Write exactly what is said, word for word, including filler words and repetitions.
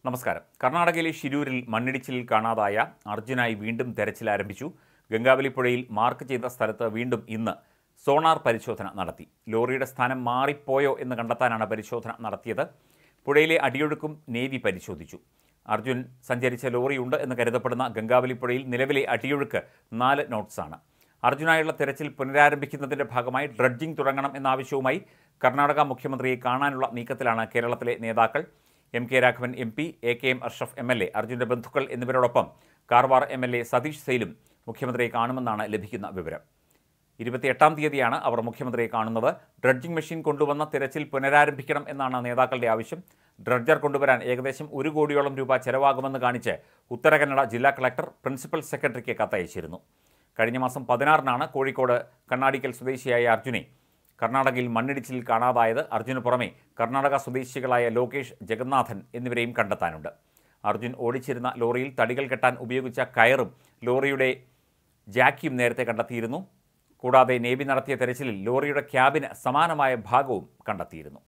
നമസ്കാരം. കർണാടകയിലെ ഷിരൂരിൽ മണ്ണിടിച്ചിലിൽ കാണാതായ അർജുനായി വീണ്ടും തെരച്ചിൽ ആരംഭിച്ചു. ഗംഗാവലി പുഴയിൽ മാർക്ക് ചെയ്ത സ്ഥലത്ത് വീണ്ടും ഇന്ന് സോണാർ പരിശോധന നടത്തി. ലോറിയുടെ സ്ഥാനം മാറിപ്പോയോ എന്ന് കണ്ടെത്താനാണ് പരിശോധന നടത്തിയത്. പുഴയിലെ അടിയൊഴുക്കും നേവി പരിശോധിച്ചു. അർജുൻ സഞ്ചരിച്ച ലോറിയുണ്ട് എന്ന് കരുതപ്പെടുന്ന ഗംഗാവലി പുഴയിൽ നിലവിലെ അടിയൊഴുക്ക് നാല് നോട്ട്സാണ്. അർജുനായുള്ള തെരച്ചിൽ പുനരാരംഭിക്കുന്നതിൻ്റെ ഭാഗമായി ഡ്രഡ്ജിംഗ് തുടങ്ങണം എന്ന ആവശ്യവുമായി കർണാടക മുഖ്യമന്ത്രിയെ കാണാനുള്ള നീക്കത്തിലാണ് കേരളത്തിലെ നേതാക്കൾ. M K Raghavan M P, A K M Ashraf M L A, അർജുൻ്റെ ബന്ധുക്കൾ എന്നിവരോടൊപ്പം Karwar M L A Satish സെയിലും മുഖ്യമന്ത്രിയെ കാണുമെന്നാണ് ലഭിക്കുന്ന വിവരം. ഇരുപത്തിയെട്ടാം തീയതിയാണ് അവർ മുഖ്യമന്ത്രിയെ കാണുന്നത്. ഡ്രഡ്ജിംഗ് മെഷീൻ കൊണ്ടുവന്ന തിരച്ചിൽ പുനരാരംഭിക്കണം എന്നാണ് നേതാക്കളുടെ ആവശ്യം. ഡ്രഡ്ജർ കൊണ്ടുവരാൻ ഏകദേശം ഒരു കോടിയോളം രൂപ ചെലവാകുമെന്ന് കാണിച്ച് ഉത്തര കന്നഡ ജില്ലാ കളക്ടർ പ്രിൻസിപ്പൽ സെക്രട്ടറിക്ക് കത്തയച്ചിരുന്നു. കഴിഞ്ഞ മാസം പതിനാറിനാണ് കോഴിക്കോട് കണ്ണാടിക്കൽ സ്വദേശിയായ അർജുനെ കർണാടകയിൽ മണ്ണിടിച്ചിലിൽ കാണാതായത്. അർജുന് പുറമെ കർണാടക സ്വദേശികളായ ലോകേഷ്, ജഗന്നാഥൻ എന്നിവരെയും കണ്ടെത്താനുണ്ട്. അർജുൻ ഓടിച്ചിരുന്ന ലോറിയിൽ തടികൾ കെട്ടാൻ ഉപയോഗിച്ച കയറും ലോറിയുടെ ജാക്കിയും നേരത്തെ കണ്ടെത്തിയിരുന്നു. കൂടാതെ നേവി നടത്തിയ തെരച്ചിലിൽ ലോറിയുടെ ക്യാബിന് സമാനമായ ഭാഗവും കണ്ടെത്തിയിരുന്നു.